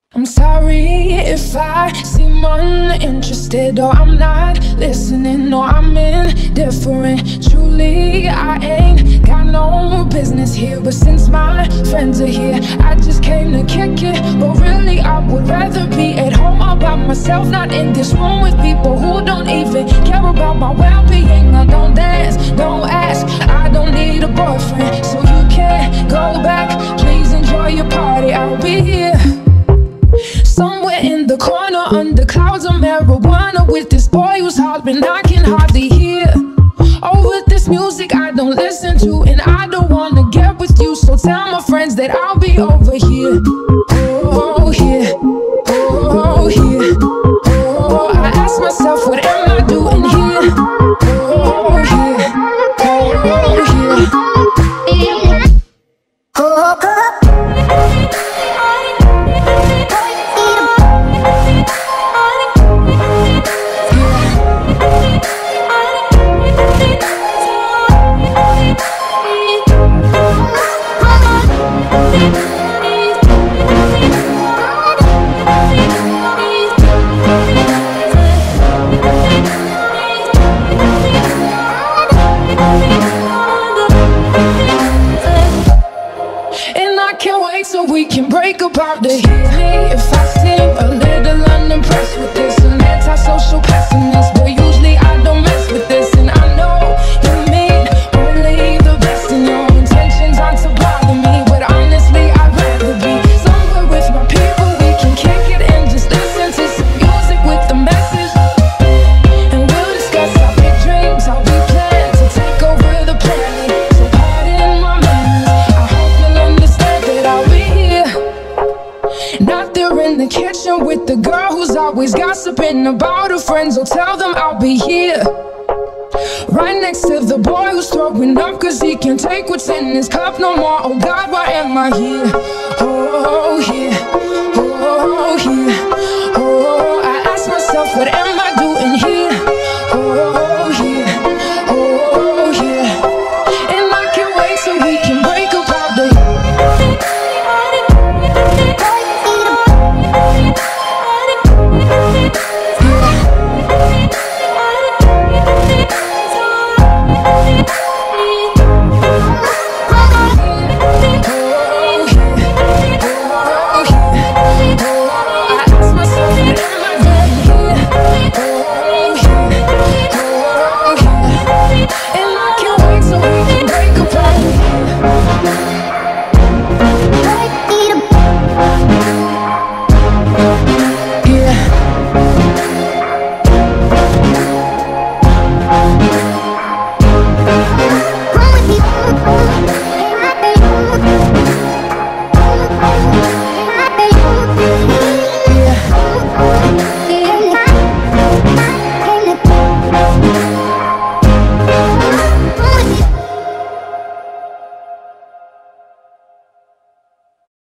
I'm sorry if I seem uninterested, or I'm not listening, or I'm indifferent. Truly, I ain't got no business here, but since my friends are here, I just came to kick it. But really, I would rather be at home all by myself, not in this room with people who don't even care about my well-being. I don't dance, don't ask, I don't need a boyfriend, so you can't go back. Please enjoy your party, I'll be here somewhere in the corner under clouds of marijuana with this boy who's hollering I can hardly hear. Over this music I don't listen to, and I don't wanna get with you, so tell my friends that I'll be over here. Oh, here, oh, here, oh, I ask myself, what am I doing here? Oh, here, oh, here, oh, oh. So we can break apart to hear me if I seem a little unimpressed with this. An antisocial pessimist, but usually I don't mess with this. And I know you mean only the best, and your intentions aren't to bother me, but honestly I'd rather be somewhere with my people. We can kick it and just listen to some music with the message, and we'll discuss our big dreams, how we plan to take over the planet. So pardon my manners, I hope you'll understand that I'll be not there in the kitchen with the girl who's always gossiping about her friends. So tell them I'll be here right next to the boy who's throwing up cause he can't take what's in his cup no more. Oh God, why am I here? Oh, here.